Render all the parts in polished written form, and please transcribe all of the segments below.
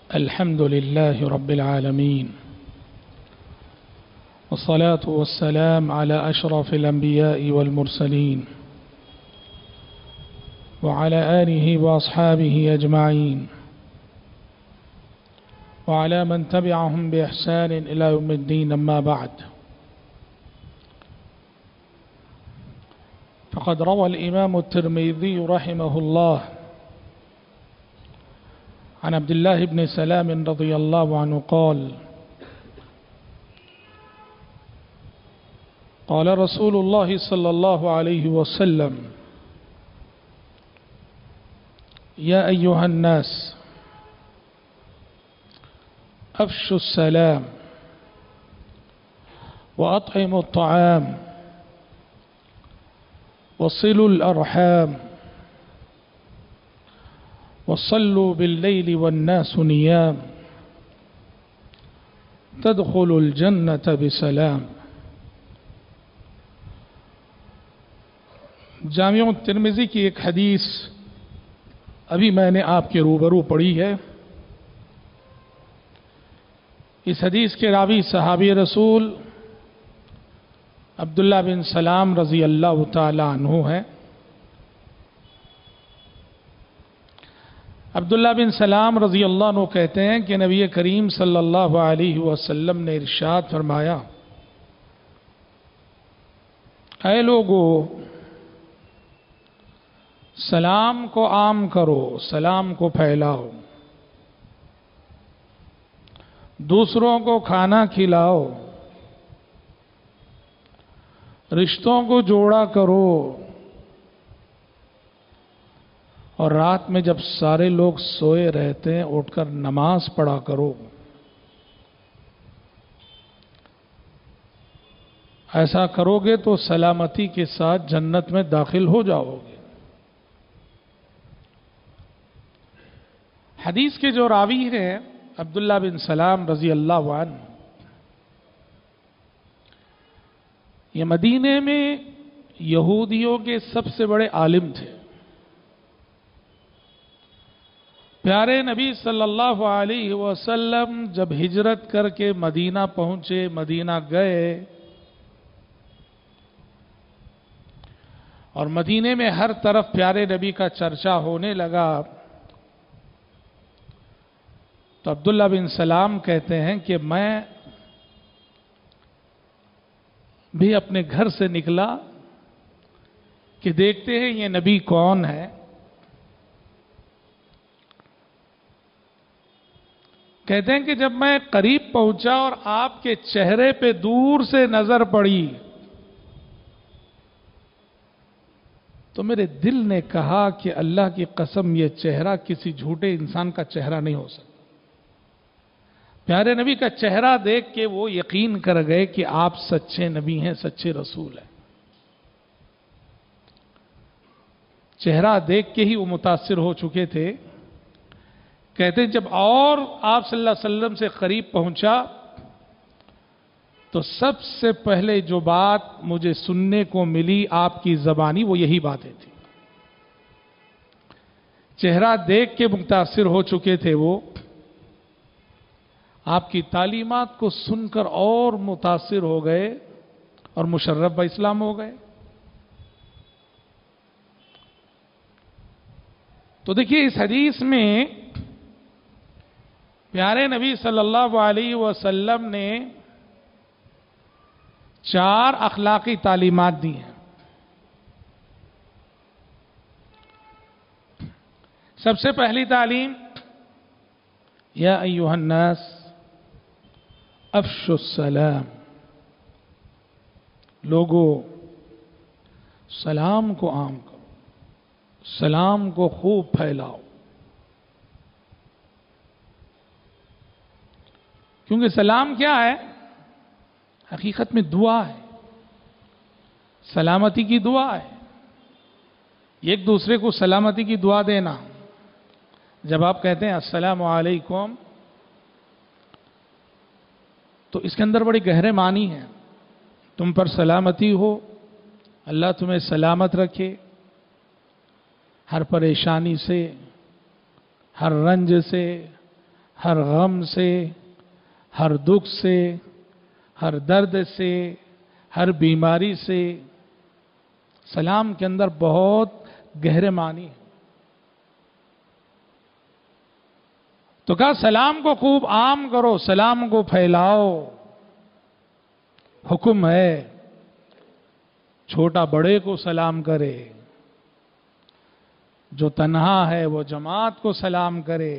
الحمد لله رب العالمين، والصلاة والسلام على أشرف الأنبياء والمرسلين وعلى آله وأصحابه أجمعين وعلى من تبعهم بإحسان إلى يوم الدين. أما بعد، فقد روى الإمام الترمذي رحمه الله عن عبد الله بن سلام رضي الله عنه قال: قال رسول الله صلى الله عليه وسلم: يا أيها الناس أفشوا السلام وأطعموا الطعام وصلوا الأرحام وصلوا بالليل والناس نيام تدخلوا الجنة بسلام. جامع ترمذی کی ایک حدیث ابھی میں نے آپ کے روبرو پڑھی ہے. اس حدیث کے راوی صحابی رسول عبداللہ بن سلام رضی اللہ تعالی عنہ ہیں. عبداللہ بن سلام رضی اللہ عنہ کہتے ہیں کہ نبی کریم صلی اللہ علیہ وسلم نے ارشاد فرمایا: اے لوگو، سلام کو عام کرو، سلام کو پھیلاؤ، دوسروں کو کھانا کھلاؤ، رشتوں کو جوڑا کرو، اور رات میں جب سارے لوگ سوئے رہتے ہیں اٹھ کر نماز پڑھا کرو. ایسا کرو گے تو سلامتی کے ساتھ جنت میں داخل ہو جاؤ گے. حدیث کے جو راوی ہیں عبداللہ بن سلام رضی اللہ عنہ، یہ مدینے میں یہودیوں کے سب سے بڑے عالم تھے. پیارے نبی صلی اللہ علیہ وسلم جب ہجرت کر کے مدینہ پہنچے، مدینہ گئے، اور مدینے میں ہر طرف پیارے نبی کا چرچا ہونے لگا، تو عبداللہ بن سلام کہتے ہیں کہ میں بھی اپنے گھر سے نکلا کہ دیکھتے ہیں یہ نبی کون ہے. کہتے ہیں کہ جب میں قریب پہنچا اور آپ کے چہرے پہ دور سے نظر پڑی تو میرے دل نے کہا کہ اللہ کی قسم یہ چہرہ کسی جھوٹے انسان کا چہرہ نہیں ہو سکتا. پیارے نبی کا چہرہ دیکھ کے وہ یقین کر گئے کہ آپ سچے نبی ہیں، سچے رسول ہیں. چہرہ دیکھ کے ہی وہ متاثر ہو چکے تھے. کہتے ہیں جب اور آپ صلی اللہ علیہ وسلم سے قریب پہنچا تو سب سے پہلے جو بات مجھے سننے کو ملی آپ کی زبانی، وہ یہی باتیں تھی. چہرہ دیکھ کے متاثر ہو چکے تھے، وہ آپ کی تعلیمات کو سن کر اور متاثر ہو گئے اور مشرف با اسلام ہو گئے. تو دیکھیے اس حدیث میں پیارے نبی صلی اللہ علیہ وسلم نے 4 اخلاقی تعلیمات دی ہیں. سب سے پہلی تعلیم: یا ایھا الناس افشوا السلام. لوگوں، سلام کو عام کرو، سلام کو خوب پھیلاؤ. کیونکہ سلام کیا ہے؟ حقیقت میں دعا ہے، سلامتی کی دعا ہے. ایک دوسرے کو سلامتی کی دعا دینا. جب آپ کہتے ہیں السلام علیکم تو اس کے اندر بڑی گہرے معنی ہیں. تم پر سلامتی ہو، اللہ تمہیں سلامت رکھے، ہر پریشانی سے، ہر رنج سے، ہر غم سے، ہر دکھ سے، ہر درد سے، ہر بیماری سے سلام کے اندر بہت گہرے معنی ہے۔ تو کہا سلام کو خوب عام کرو، سلام کو پھیلاؤ، حکم ہے چھوٹا بڑے کو سلام کرے، جو تنہا ہے وہ جماعت کو سلام کرے،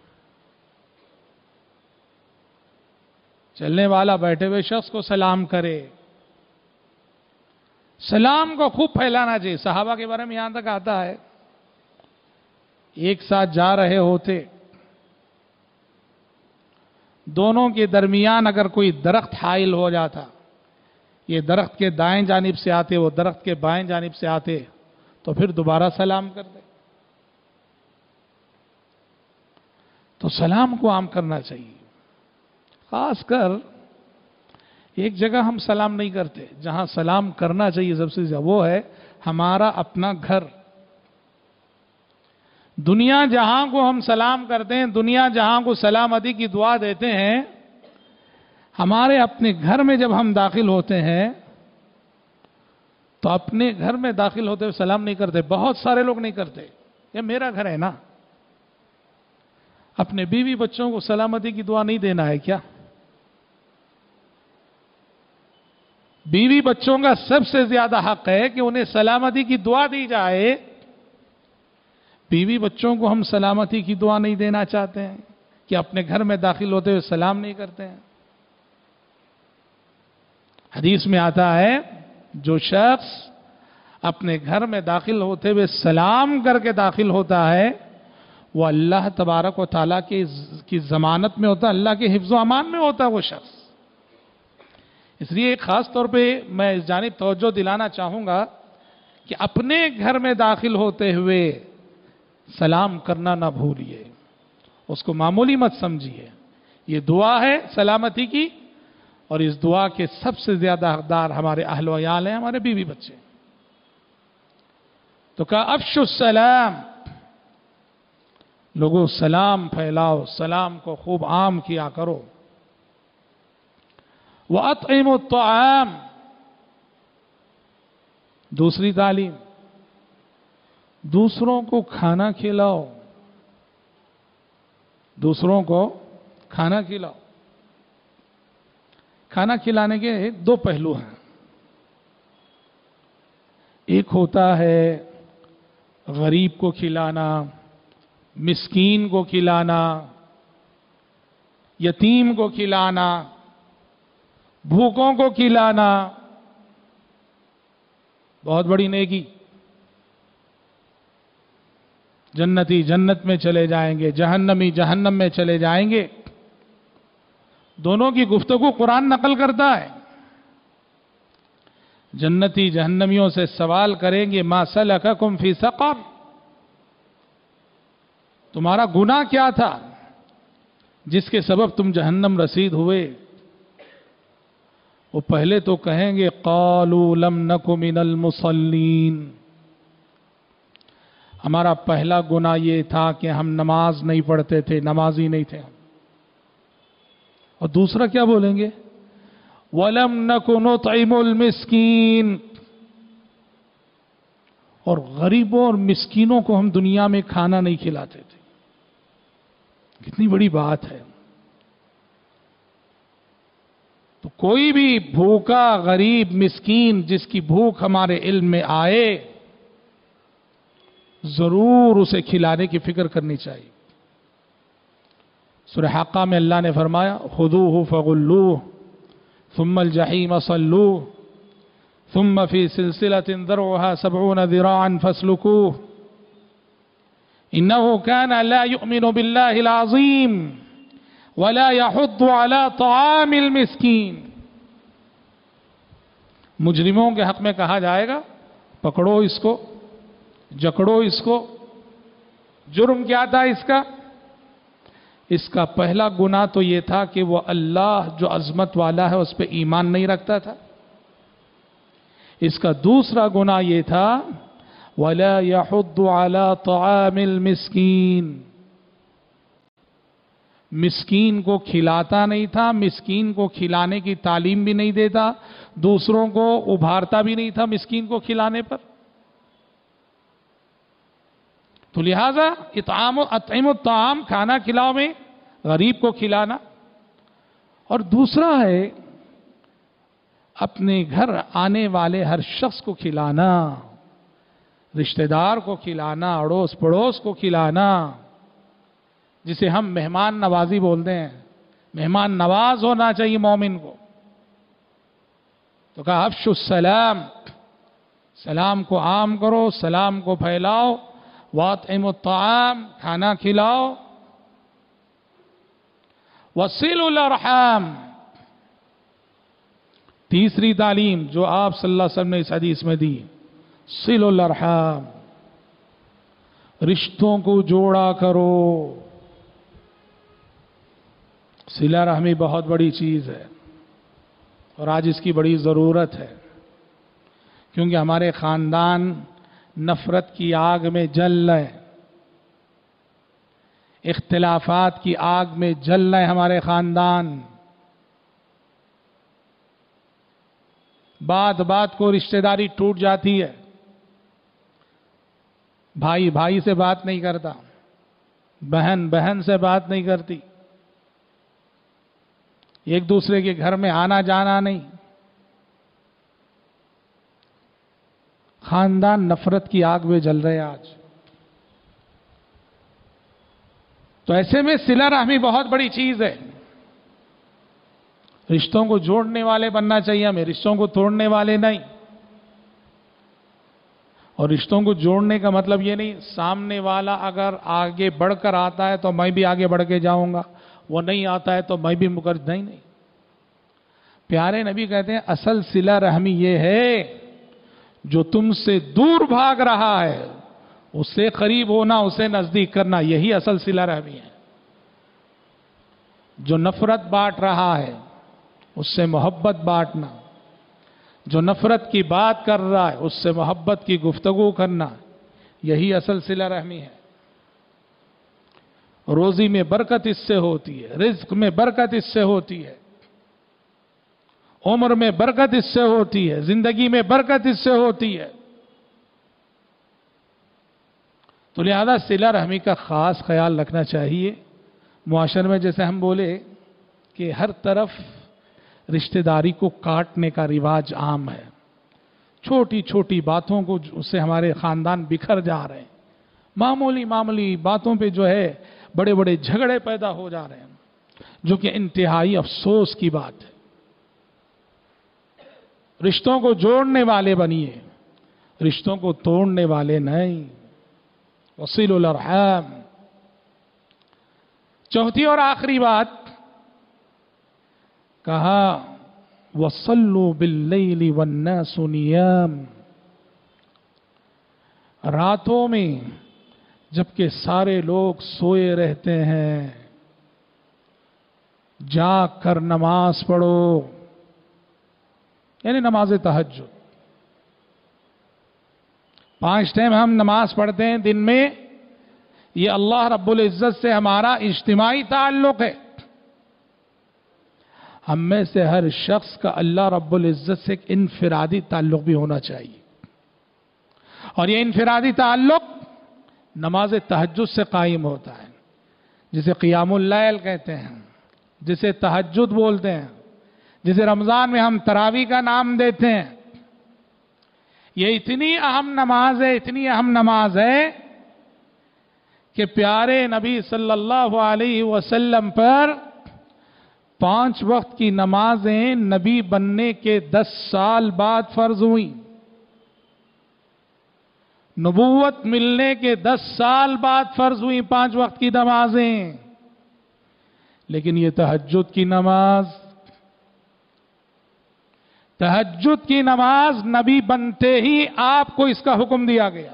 چلنے والا بیٹھے ہوئے شخص کو سلام کرے۔ سلام کو خوب پھیلانا چاہیے۔ صحابہ کے بارے میں یہاں تک آتا ہے، ایک ساتھ جا رہے ہوتے، دونوں کے درمیان اگر کوئی درخت حائل ہو جاتا، یہ درخت کے دائیں جانب سے آتے، وہ درخت کے بائیں جانب سے آتے، تو پھر دوبارہ سلام کرتے۔ تو سلام کو عام کرنا چاہیے۔ خاص کر ایک جگہ ہم سلام نہیں کرتے، جہاں سلام کرنا چاہیے سب سے زیادہ، وہ ہے ہمارا اپنا گھر۔ دنیا جہاں کو ہم سلام کرتے ہیں، دنیا جہاں کو سلامتی کی دعا دیتے ہیں، ہمارے اپنے گھر میں جب ہم داخل ہوتے ہیں تو اپنے گھر میں داخل ہوتے ہوئے سلام نہیں کرتے۔ بہت سارے لوگ نہیں کرتے۔ یہ میرا گھر ہے نا، اپنے بیوی بچوں کو سلامتی کی دعا نہیں دینا ہے کیا؟ بیوی بچوں کا سب سے زیادہ حق ہے کہ انہیں سلامتی کی دعا دی جائے۔ بیوی بچوں کو ہم سلامتی کی دعا نہیں دینا چاہتے ہیں کہ اپنے گھر میں داخل ہوتے ہوئے سلام نہیں کرتے ہیں۔ حدیث میں آتا ہے جو شخص اپنے گھر میں داخل ہوتے ہوئے سلام کر کے داخل ہوتا ہے، وہ اللہ تبارک و تعالیٰ کی ضمانت میں ہوتا ہے، اللہ کے حفظ و امان میں ہوتا ہے وہ شخص۔ اس لیے ایک خاص طور پہ میں اس جانب توجہ دلانا چاہوں گا کہ اپنے گھر میں داخل ہوتے ہوئے سلام کرنا نہ بھولیے، اس کو معمولی مت سمجھیے۔ یہ دعا ہے سلامتی کی، اور اس دعا کے سب سے زیادہ حقدار ہمارے اہل و عیال ہیں، ہمارے بیوی بچے۔ تو کہا افشوا السلام، لوگوں سلام پھیلاؤ، سلام کو خوب عام کیا کرو۔ وَأَطْعِمُوا الطَّعَامَ، دوسری تعلیم، دوسروں کو کھانا کھلاؤ، دوسروں کو کھانا کھلاؤ۔ کھانا کھلانے کے دو پہلو ہیں، ایک ہوتا ہے غریب کو کھلانا، مسکین کو کھلانا، یتیم کو کھلانا، بھوکوں کو کھلانا، بہت بڑی نیکی۔ جنتی جنت میں چلے جائیں گے، جہنمی جہنم میں چلے جائیں گے۔ دونوں کی گفتگو قرآن نقل کرتا ہے۔ جنتی جہنمیوں سے سوال کریں گے ما سلککم فی سقر، تمہارا گناہ کیا تھا جس کے سبب تم جہنم رسید ہوئے؟ وہ پہلے تو کہیں گے قالوا لم نک من المصلین، ہمارا پہلا گناہ یہ تھا کہ ہم نماز نہیں پڑھتے تھے، نمازی نہیں تھے ہم۔ اور دوسرا کیا بولیں گے؟ وَلَمْ نَكُ نُطْعِمُ الْمِسْكِينَ، اور غریبوں اور مسکینوں کو ہم دنیا میں کھانا نہیں کھلاتے تھے۔ کتنی بڑی بات ہے۔ تو کوئی بھی بھوکا غریب مسکین جس کی بھوک ہمارے علم میں آئے، ضرور اسے کھلانے کی فکر کرنی چاہیے۔ سورہ حاقہ میں اللہ نے فرمایا خذوہ فغلوہ ثم الجحیم صلوہ ثم فی سلسلۃ ذرعها 70 ذراعا فاسلکوہ انہ کان لا یؤمن باللہ العظیم ولا يحض على طعام المسکین۔ مجرموں کے حق میں کہا جائے گا پکڑو اس کو، جکڑو اس کو۔ جرم کیا تھا اس کا؟ اس کا پہلا گناہ تو یہ تھا کہ وہ اللہ جو عظمت والا ہے اس پہ ایمان نہیں رکھتا تھا۔ اس کا دوسرا گناہ یہ تھا وَلَا يَحُضُّ عَلَى طَعَامِ الْمِسْكِينِ، مسکین کو کھلاتا نہیں تھا، مسکین کو کھلانے کی تعلیم بھی نہیں دیتا، دوسروں کو ابھارتا بھی نہیں تھا مسکین کو کھلانے پر. تو لہذا اطعموا الطعام، کھانا کھلاؤ میں غریب کو کھلانا. اور دوسرا ہے اپنے گھر آنے والے ہر شخص کو کھلانا، رشتہ دار کو کھلانا، اڑوس پڑوس کو کھلانا، جسے ہم مہمان نوازی بولتے ہیں. مہمان نواز ہونا چاہیے مومن کو. تو کہا افشوا السلام، سلام کو عام کرو، سلام کو پھیلاؤ. واطعموا الطعام، کھانا کھلاؤ. وصلوا الارحام، تیسری تعلیم جو آپ صلی اللہ علیہ وسلم نے اس حدیث میں دی، صلوا الارحام، رشتوں کو جوڑا کرو. صلہ رحمی بہت بڑی چیز ہے اور آج اس کی بڑی ضرورت ہے، کیونکہ ہمارے خاندان نفرت کی آگ میں جل رہے، اختلافات کی آگ میں جل رہے ہمارے خاندان. بات بات کو رشتہ داری ٹوٹ جاتی ہے، بھائی بھائی سے بات نہیں کرتا، بہن بہن سے بات نہیں کرتی، ایک دوسرے کے گھر میں آنا جانا نہیں. خاندان نفرت کی آگ میں جل رہے آج. تو ایسے میں صلہ رحمی بہت بڑی چیز ہے. رشتوں کو جوڑنے والے بننا چاہیے ہمیں، رشتوں کو توڑنے والے نہیں. اور رشتوں کو جوڑنے کا مطلب یہ نہیں سامنے والا اگر آگے بڑھ کر آتا ہے تو میں بھی آگے بڑھ کے جاؤں گا، وہ نہیں آتا ہے تو میں بھی نہیں. پیارے نبی کہتے ہیں اصل صلہ رحمی یہ ہے جو تم سے دور بھاگ رہا ہے اس سے قریب ہونا، اسے نزدیک کرنا، یہی اصل صلہ رحمی ہے. جو نفرت بانٹ رہا ہے اس سے محبت بانٹنا، جو نفرت کی بات کر رہا ہے اس سے محبت کی گفتگو کرنا، یہی اصل صلہ رحمی ہے. روزی میں برکت اس سے ہوتی ہے، رزق میں برکت اس سے ہوتی ہے، عمر میں برکت اس سے ہوتی ہے، زندگی میں برکت اس سے ہوتی ہے. تو لہذا صلہ رحمی کا خاص خیال رکھنا چاہیے. معاشرے میں جیسے ہم بولے کہ ہر طرف رشتہ داری کو کاٹنے کا رواج عام ہے، چھوٹی چھوٹی باتوں کو اس سے ہمارے خاندان بکھر جا رہے ہیں. معمولی باتوں پہ جو ہے بڑے بڑے جھگڑے پیدا ہو جا رہے ہیں، جو کہ انتہائی افسوس کی بات ہے. رشتوں کو جوڑنے والے بنیے، رشتوں کو توڑنے والے نہیں. وصلوا الارحام. چوتھی اور آخری بات کہا وصلوا باللیل والناس نیام. راتوں میں جبکہ سارے لوگ سوئے رہتے ہیں جاگ کر نماز پڑھو، یعنی نماز تہجد. 5 ٹائم ہم نماز پڑھتے ہیں دن میں، یہ اللہ رب العزت سے ہمارا اجتماعی تعلق ہے. ہم میں سے ہر شخص کا اللہ رب العزت سے ایک انفرادی تعلق بھی ہونا چاہیے، اور یہ انفرادی تعلق نماز تہجد سے قائم ہوتا ہے، جسے قیام اللیل کہتے ہیں، جسے تہجد بولتے ہیں، جسے رمضان میں ہم تراویح کا نام دیتے ہیں. یہ اتنی اہم نماز ہے کہ پیارے نبی صلی اللہ علیہ وسلم پر 5 وقت کی نمازیں نبی بننے کے 10 سال بعد فرض ہوئیں. نبوت ملنے کے 10 سال بعد فرض ہوئیں 5 وقت کی نمازیں. لیکن یہ تہجد کی نماز نبی بنتے ہی آپ کو اس کا حکم دیا گیا.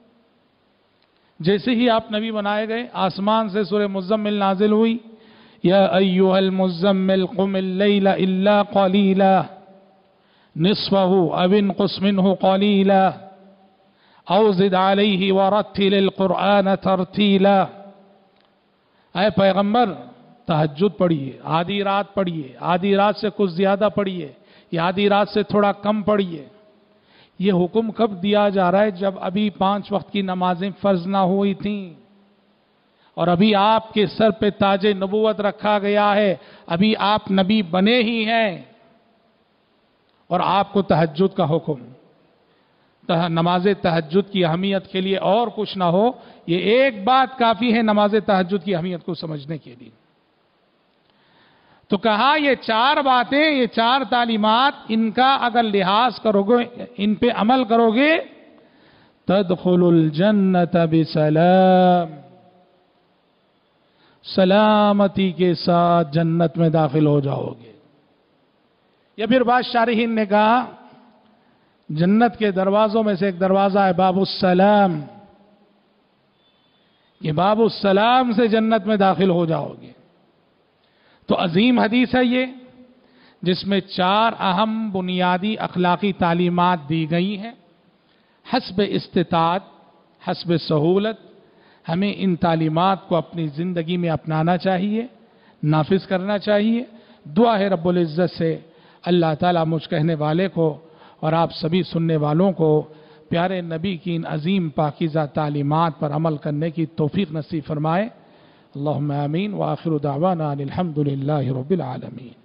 جیسے ہی آپ نبی بنائے گئے آسمان سے سورہ مزمل نازل ہوئی، یا ایھا المزمل قم اللیل الا قلیلا نصفہ او انقص منہ قلیلا او زد علیہ ورتل القرآن ترتیلا. اے پیغمبر तहज्जुद पढ़िए, आधी रात पढ़िए, आधी रात से कुछ ज्यादा पढ़िए या आधी रात से थोड़ा कम पढ़िए। ये हुक्म कब दिया जा रहा है? जब अभी 5 वक्त की नमाजें फर्ज ना हुई थीं और अभी आपके सर पे ताजे नबूवत रखा गया है, अभी आप नबी बने ही हैं और आपको तहज्जुद का हुक्म, नमाज तहज्जुद की अहमियत के लिए और कुछ ना हो, ये एक बात काफी है नमाज तहज्जुद की अहमियत को समझने के लिए। तो कहा ये 4 बातें, ये 4 तालीमात, इनका अगर लिहाज करोगे, इन पे अमल करोगे, तदखुलुल जन्नत बिसलाम, सलामती के साथ जन्नत में दाखिल हो जाओगे। या फिर बाद शारिहीन ने कहा जन्नत के दरवाजों में से एक दरवाजा है बाबुस्सलाम, ये बाबुस्सलाम से जन्नत में दाखिल हो जाओगे। तो अजीम हदीस है ये, जिसमें 4 अहम बुनियादी अखलाकी तालीमात दी गई हैं। हस्ब इस्तिताअत, हस्ब सहूलत, हमें इन तालीमात को अपनी ज़िंदगी में अपनाना चाहिए, नाफिज करना चाहिए। दुआ है रब्बुल इज़्ज़त से अल्लाह ताला मुझ कहने वाले को और आप सभी सुनने वालों को प्यारे नबी की इन अजीम पाकीज़ा तालीमात पर अमल करने की तौफीक नसीब फरमाए। अल्लाहुम्मा आमीन व आखिरु दावाना अनिल हम्दुलिल्लाहि रब्बिल आलमीन।